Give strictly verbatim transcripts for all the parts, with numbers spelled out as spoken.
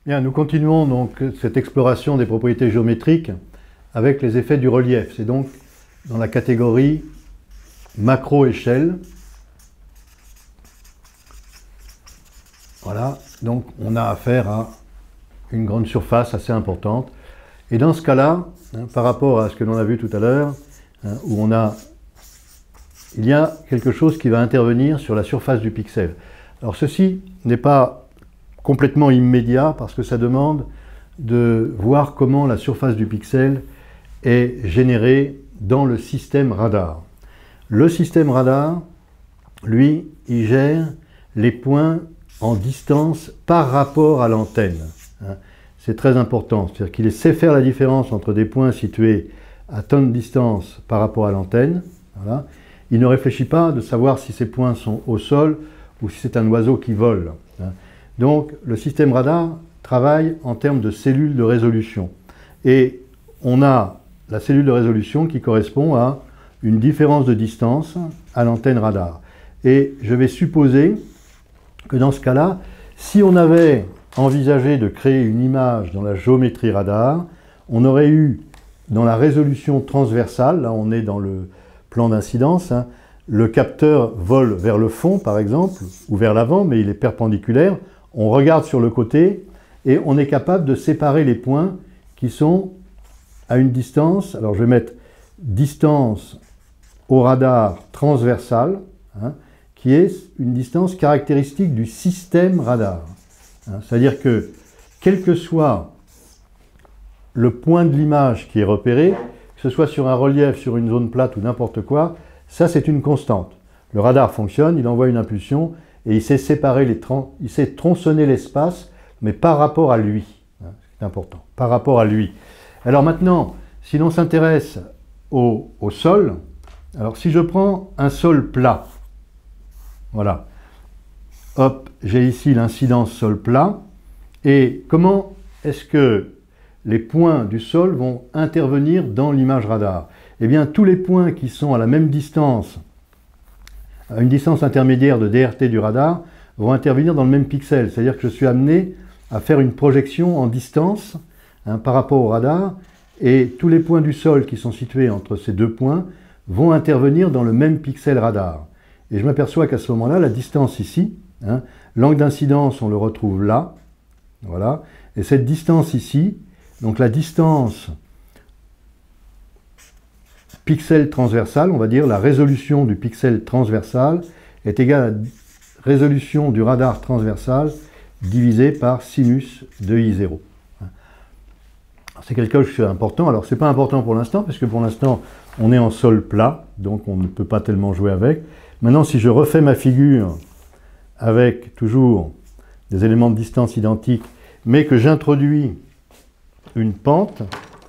Bien, nous continuons donc cette exploration des propriétés géométriques avec les effets du relief. C'est donc dans la catégorie macro-échelle. Voilà, donc on a affaire à une grande surface assez importante. Et dans ce cas-là, hein, par rapport à ce que l'on a vu tout à l'heure, hein, où on a, il y a quelque chose qui va intervenir sur la surface du pixel. Alors ceci n'est pas complètement immédiat parce que ça demande de voir comment la surface du pixel est générée dans le système radar. Le système radar, lui, il gère les points en distance par rapport à l'antenne. C'est très important, c'est-à-dire qu'il sait faire la différence entre des points situés à tant de distance par rapport à l'antenne. Voilà. Il ne réfléchit pas de savoir si ces points sont au sol ou si c'est un oiseau qui vole. Donc le système radar travaille en termes de cellules de résolution. Et on a la cellule de résolution qui correspond à une différence de distance à l'antenne radar. Et je vais supposer que dans ce cas-là, si on avait envisagé de créer une image dans la géométrie radar, on aurait eu dans la résolution transversale, là on est dans le plan d'incidence, hein, le capteur vole vers le fond par exemple, ou vers l'avant, mais il est perpendiculaire. On regarde sur le côté et on est capable de séparer les points qui sont à une distance, alors je vais mettre distance au radar transversal, hein, qui est une distance caractéristique du système radar. Hein, c'est-à-dire que quel que soit le point de l'image qui est repéré, que ce soit sur un relief, sur une zone plate ou n'importe quoi, ça c'est une constante. Le radar fonctionne, il envoie une impulsion, et il sait séparer les tran il sait tronçonner l'espace, mais par rapport à lui. C'est important, par rapport à lui. Alors maintenant, si l'on s'intéresse au, au sol, alors si je prends un sol plat, voilà, hop, j'ai ici l'incidence sol plat, et comment est-ce que les points du sol vont intervenir dans l'image radar? Eh bien, tous les points qui sont à la même distance, à une distance intermédiaire de D R T du radar, vont intervenir dans le même pixel. C'est-à-dire que je suis amené à faire une projection en distance hein, par rapport au radar, et tous les points du sol qui sont situés entre ces deux points vont intervenir dans le même pixel radar. Et je m'aperçois qu'à ce moment-là, la distance ici, hein, l'angle d'incidence, on le retrouve là, voilà, et cette distance ici, donc la distance pixel transversal, on va dire la résolution du pixel transversal est égale à la résolution du radar transversal divisé par sinus de I zéro. C'est quelque chose d'important. Alors, ce n'est pas important pour l'instant, parce que pour l'instant, on est en sol plat, donc on ne peut pas tellement jouer avec. Maintenant, si je refais ma figure avec toujours des éléments de distance identiques, mais que j'introduis une pente,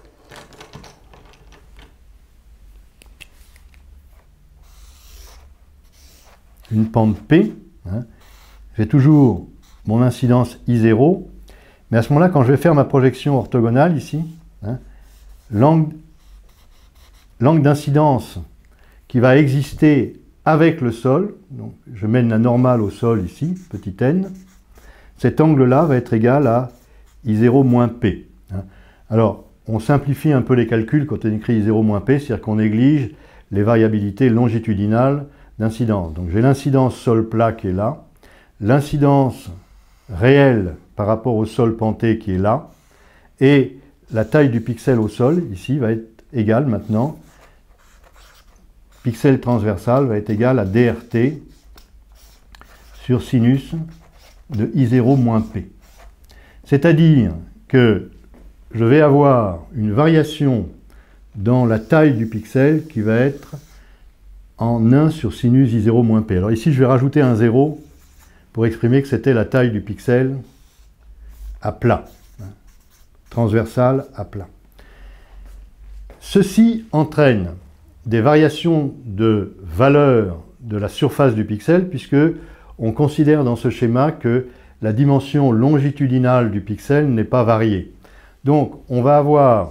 une pente P, hein, j'ai toujours mon incidence I zéro, mais à ce moment-là, quand je vais faire ma projection orthogonale ici, hein, l'angle d'incidence qui va exister avec le sol, donc je mène la normale au sol ici, petit n, cet angle-là va être égal à I zéro moins P. Hein. Alors, on simplifie un peu les calculs quand on écrit I zéro moins P, c'est-à-dire qu'on néglige les variabilités longitudinales d'incidence. Donc j'ai l'incidence sol plat qui est là, l'incidence réelle par rapport au sol penté qui est là, et la taille du pixel au sol, ici, va être égale maintenant, pixel transversal va être égal à D R T sur sinus de I zéro moins P. C'est-à-dire que je vais avoir une variation dans la taille du pixel qui va être en un sur sinus I zéro moins P. Alors ici, je vais rajouter un zéro pour exprimer que c'était la taille du pixel à plat, transversal à plat. Ceci entraîne des variations de valeur de la surface du pixel, puisque on considère dans ce schéma que la dimension longitudinale du pixel n'est pas variée. Donc, on va avoir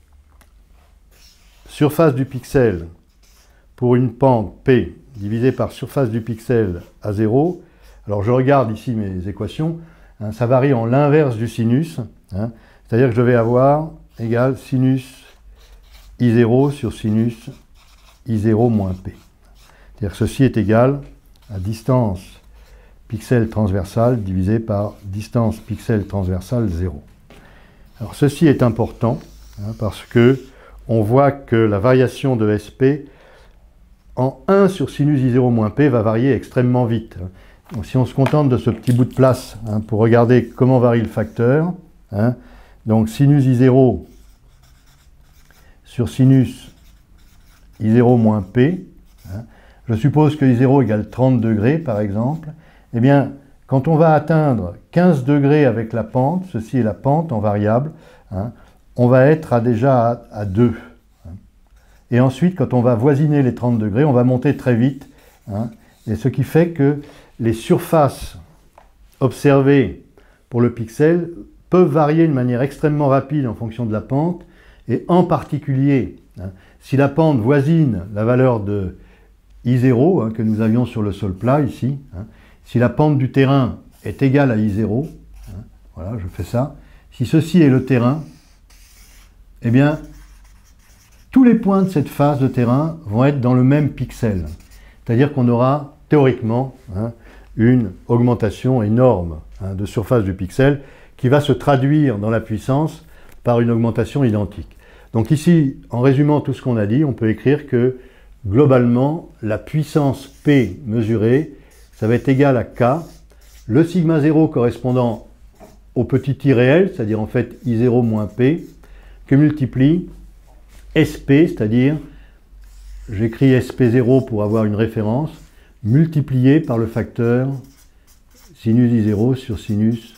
surface du pixel pour une pente P divisée par surface du pixel à zéro. Alors, je regarde ici mes équations. hein, ça varie en l'inverse du sinus, hein, c'est-à-dire que je vais avoir égal sinus I zéro sur sinus I zéro moins P. C'est-à-dire que ceci est égal à distance pixel transversale divisé par distance pixel transversale zéro. Alors ceci est important, hein, parce que on voit que la variation de S P en un sur sinus I zéro moins P va varier extrêmement vite. Donc, si on se contente de ce petit bout de place, hein, pour regarder comment varie le facteur, hein, donc sinus I zéro sur sinus I zéro moins P, hein, je suppose que I zéro égale trente degrés par exemple, eh bien quand on va atteindre quinze degrés avec la pente, ceci est la pente en variable, hein, on va être à déjà à, à deux. Hein. Et ensuite, quand on va voisiner les trente degrés, on va monter très vite. Hein, et ce qui fait que les surfaces observées pour le pixel peuvent varier de manière extrêmement rapide en fonction de la pente. Et en particulier, hein, si la pente voisine la valeur de I zéro, hein, que nous avions sur le sol plat ici, hein, si la pente du terrain est égale à I zéro, hein, voilà, je fais ça, si ceci est le terrain, eh bien, tous les points de cette phase de terrain vont être dans le même pixel. C'est-à-dire qu'on aura, théoriquement, hein, une augmentation énorme, hein, de surface du pixel qui va se traduire dans la puissance par une augmentation identique. Donc ici, en résumant tout ce qu'on a dit, on peut écrire que, globalement, la puissance P mesurée, ça va être égal à K, le sigma zéro correspondant au petit i réel, c'est-à-dire en fait I zéro moins P, que multiplie S P, c'est-à-dire, j'écris S P zéro pour avoir une référence, multiplié par le facteur sinus I zéro sur sinus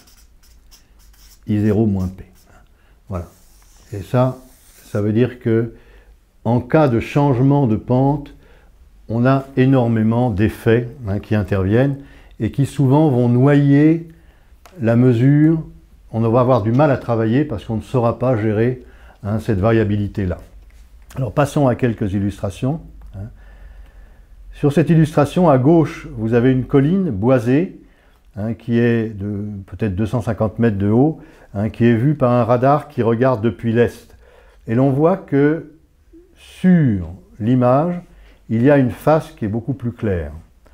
I zéro moins P. Voilà. Et ça, ça veut dire que en cas de changement de pente, on a énormément d'effets, hein, qui interviennent et qui souvent vont noyer la mesure. On va avoir du mal à travailler parce qu'on ne saura pas gérer, hein, cette variabilité-là. Alors passons à quelques illustrations. Hein. Sur cette illustration, à gauche, vous avez une colline boisée, hein, qui est de peut-être deux cent cinquante mètres de haut, hein, qui est vue par un radar qui regarde depuis l'est. Et l'on voit que sur l'image, il y a une face qui est beaucoup plus claire.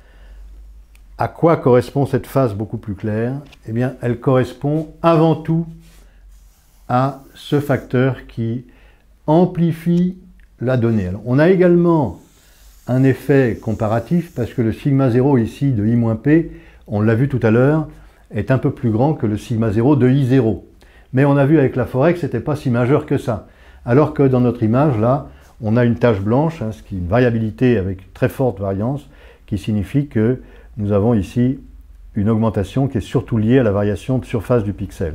À quoi correspond cette face beaucoup plus claire? Eh bien, elle correspond avant tout à ce facteur qui amplifie la donnée. Alors, on a également un effet comparatif parce que le sigma zéro ici de I-P, on l'a vu tout à l'heure, est un peu plus grand que le sigma zéro de I zéro. Mais on a vu avec la forêt que ce n'était pas si majeur que ça. Alors que dans notre image, là, on a une tache blanche, hein, ce qui est une variabilité avec très forte variance, qui signifie que nous avons ici une augmentation qui est surtout liée à la variation de surface du pixel.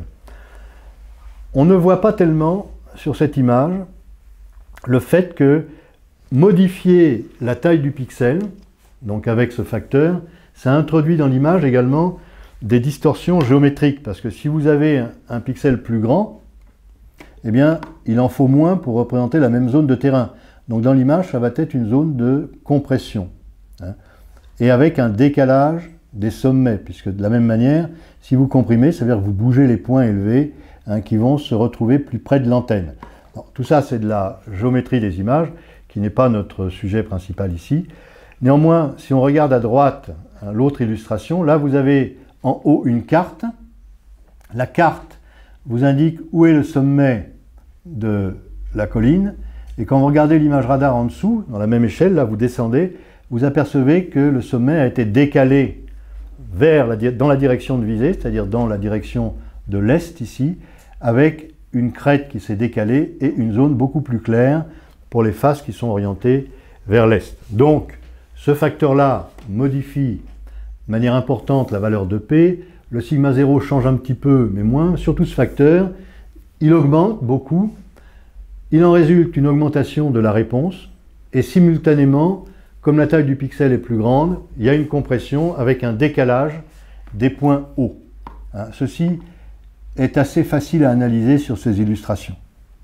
On ne voit pas tellement sur cette image le fait que modifier la taille du pixel, donc avec ce facteur, ça introduit dans l'image également des distorsions géométriques, parce que si vous avez un, un pixel plus grand, eh bien, il en faut moins pour représenter la même zone de terrain. Donc dans l'image, ça va être une zone de compression, hein, et avec un décalage des sommets, puisque de la même manière, si vous comprimez, ça veut dire que vous bougez les points élevés, hein, qui vont se retrouver plus près de l'antenne. Tout ça, c'est de la géométrie des images, qui n'est pas notre sujet principal ici. Néanmoins, si on regarde à droite, hein, l'autre illustration, là vous avez en haut une carte. La carte vous indique où est le sommet de la colline, et quand vous regardez l'image radar en dessous, dans la même échelle, là vous descendez, vous apercevez que le sommet a été décalé vers la, dans la direction de visée, c'est-à-dire dans la direction de l'est ici, avec une crête qui s'est décalée et une zone beaucoup plus claire pour les faces qui sont orientées vers l'est. Donc, ce facteur-là modifie de manière importante la valeur de P. Le sigma zéro change un petit peu, mais moins. Surtout ce facteur, il augmente beaucoup. Il en résulte une augmentation de la réponse. Et simultanément, comme la taille du pixel est plus grande, il y a une compression avec un décalage des points hauts. Hein, ceci est assez facile à analyser sur ces illustrations.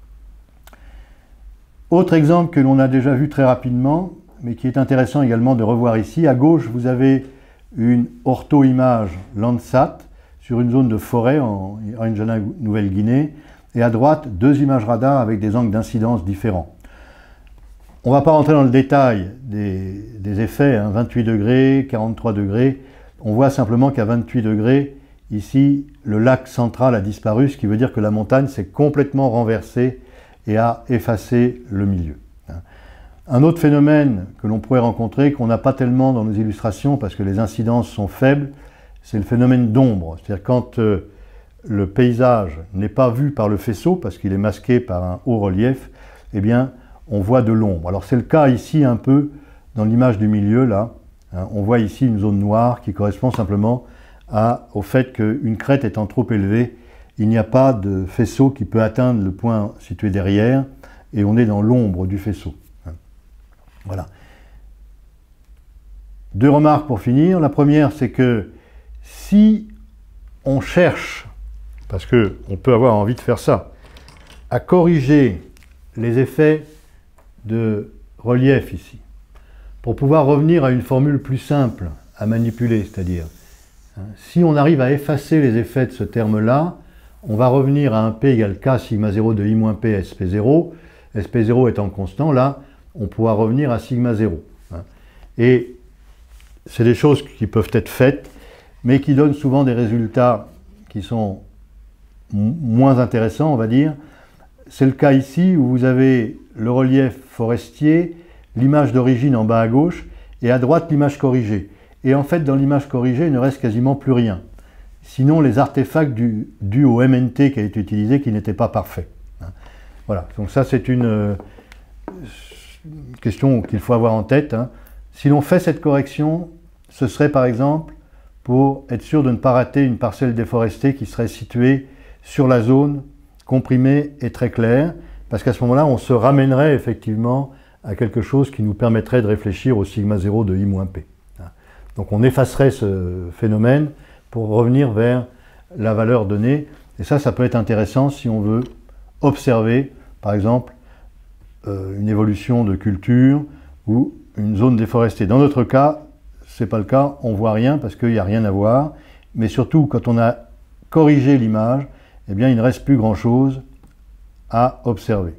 Autre exemple que l'on a déjà vu très rapidement, mais qui est intéressant également de revoir ici. À gauche, vous avez une ortho-image Landsat sur une zone de forêt en Irangena, Nouvelle-Guinée, et à droite, deux images radar avec des angles d'incidence différents. On ne va pas rentrer dans le détail des, des effets, hein, vingt-huit degrés, quarante-trois degrés. On voit simplement qu'à vingt-huit degrés, ici, le lac central a disparu, ce qui veut dire que la montagne s'est complètement renversée et a effacé le milieu. Un autre phénomène que l'on pourrait rencontrer, qu'on n'a pas tellement dans nos illustrations parce que les incidences sont faibles, c'est le phénomène d'ombre. C'est-à-dire quand euh, le paysage n'est pas vu par le faisceau, parce qu'il est masqué par un haut relief, eh bien, on voit de l'ombre. Alors c'est le cas ici un peu dans l'image du milieu, là. Hein, on voit ici une zone noire qui correspond simplement à, au fait qu'une crête étant trop élevée, il n'y a pas de faisceau qui peut atteindre le point situé derrière, et on est dans l'ombre du faisceau. Voilà. Deux remarques pour finir. La première, c'est que si on cherche, parce qu'on peut avoir envie de faire ça, à corriger les effets de relief ici, pour pouvoir revenir à une formule plus simple à manipuler, c'est-à-dire, hein, si on arrive à effacer les effets de ce terme-là, on va revenir à un P égale K sigma zéro de I moins P S P zéro, S P zéro étant constant, là, on pourra revenir à sigma zéro. Hein. Et c'est des choses qui peuvent être faites, mais qui donnent souvent des résultats qui sont moins intéressants, on va dire. C'est le cas ici où vous avez le relief forestier, l'image d'origine en bas à gauche, et à droite l'image corrigée. Et en fait, dans l'image corrigée, il ne reste quasiment plus rien. Sinon, les artefacts dus du au M N T qui a été utilisé, qui n'étaient pas parfaits. Hein. Voilà, donc ça c'est une... Euh, Une question qu'il faut avoir en tête. Hein. Si l'on fait cette correction, ce serait par exemple pour être sûr de ne pas rater une parcelle déforestée qui serait située sur la zone comprimée et très claire, parce qu'à ce moment-là, on se ramènerait effectivement à quelque chose qui nous permettrait de réfléchir au sigma zéro de I moins P. Donc on effacerait ce phénomène pour revenir vers la valeur donnée, et ça, ça peut être intéressant si on veut observer, par exemple, une évolution de culture ou une zone déforestée. Dans notre cas, ce n'est pas le cas, on ne voit rien parce qu'il n'y a rien à voir, mais surtout quand on a corrigé l'image, eh bien il ne reste plus grand-chose à observer.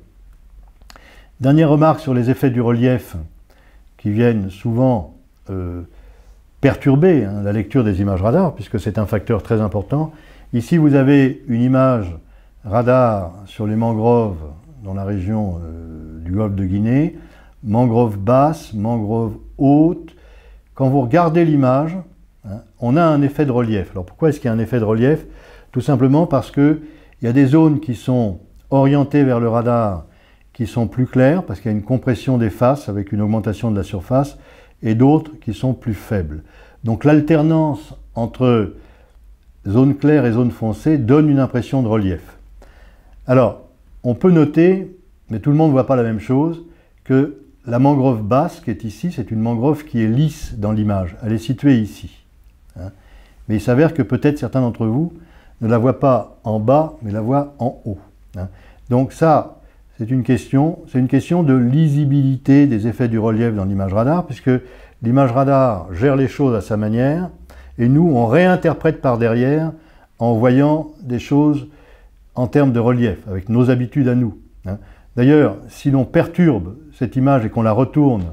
Dernière remarque sur les effets du relief qui viennent souvent euh, perturber hein, la lecture des images radar, puisque c'est un facteur très important. Ici vous avez une image radar sur les mangroves dans la région euh, du golfe de Guinée, mangrove basse, mangrove haute. Quand vous regardez l'image, hein, on a un effet de relief. Alors pourquoi est-ce qu'il y a un effet de relief? Tout simplement parce qu'il y a des zones qui sont orientées vers le radar, qui sont plus claires, parce qu'il y a une compression des faces avec une augmentation de la surface, et d'autres qui sont plus faibles. Donc l'alternance entre zone claire et zone foncée donne une impression de relief. Alors, on peut noter, mais tout le monde ne voit pas la même chose, que la mangrove basse qui est ici, c'est une mangrove qui est lisse dans l'image. Elle est située ici. Hein. Mais il s'avère que peut-être certains d'entre vous ne la voient pas en bas, mais la voient en haut. Hein. Donc ça, c'est une question, c'est une question de lisibilité des effets du relief dans l'image radar, puisque l'image radar gère les choses à sa manière, et nous, on réinterprète par derrière en voyant des choses en termes de relief, avec nos habitudes à nous. Hein. D'ailleurs, si l'on perturbe cette image et qu'on la retourne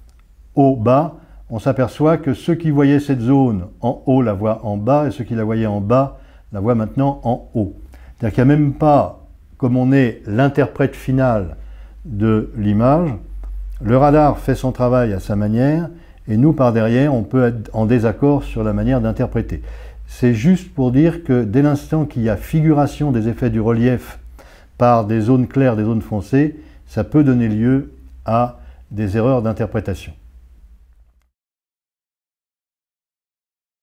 au bas, on s'aperçoit que ceux qui voyaient cette zone en haut la voient en bas, et ceux qui la voyaient en bas la voient maintenant en haut. C'est-à-dire qu'il n'y a même pas, comme on est l'interprète final de l'image, le radar fait son travail à sa manière, et nous, par derrière, on peut être en désaccord sur la manière d'interpréter. C'est juste pour dire que dès l'instant qu'il y a figuration des effets du relief par des zones claires, des zones foncées, ça peut donner lieu à des erreurs d'interprétation.